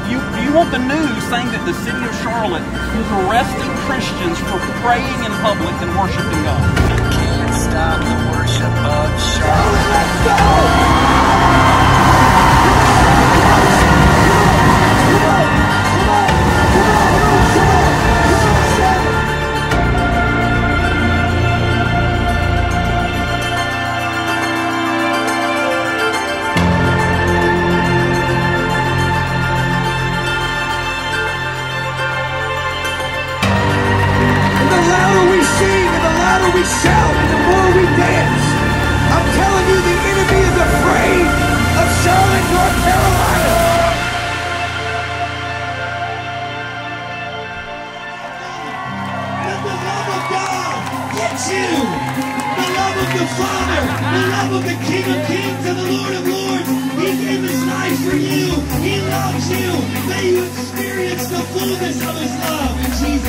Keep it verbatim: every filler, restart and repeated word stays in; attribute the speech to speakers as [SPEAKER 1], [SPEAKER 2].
[SPEAKER 1] you, do you want the news saying that the city of Charlotte is arresting Christians for praying in public and worshiping God?
[SPEAKER 2] Can't stop the worship of Charlotte.
[SPEAKER 3] Let's go! We shout and the more we dance. I'm telling you, the enemy is afraid of Charlotte, North Carolina. Let the love of God get you. The love of the Father, the love of the King of Kings and the Lord of Lords. He gave his life for you. He loves you. May you experience the fullness of his love in Jesus'